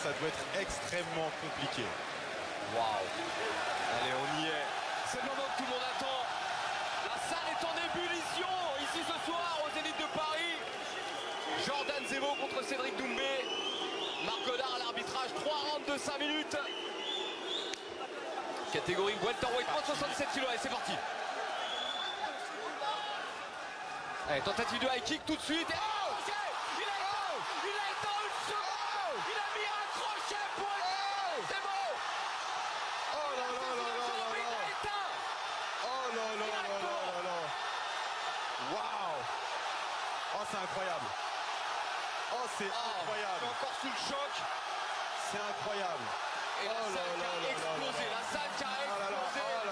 ça doit être extrêmement compliqué. Waouh. Allez, on y est. C'est le moment que tout le monde attend. La salle est en ébullition ici ce soir au Zénith de Paris. Jordan Zemo contre Cédric Doumbé. Marc Godard à l'arbitrage, 3 rounds de 5 minutes. Catégorie welterweight, 67 kg, et c'est parti. Allez, tentative de high kick tout de suite. Oh, okay. Il a été en une seconde. Il a mis un crochet pour c'est bon. Oh là là là là là là. Oh là là là là là. Waouh. Oh, c'est incroyable. Oh, c'est incroyable. Encore sous le choc. C'est incroyable. Et la salle qui a explosé. La salle qui a explosé.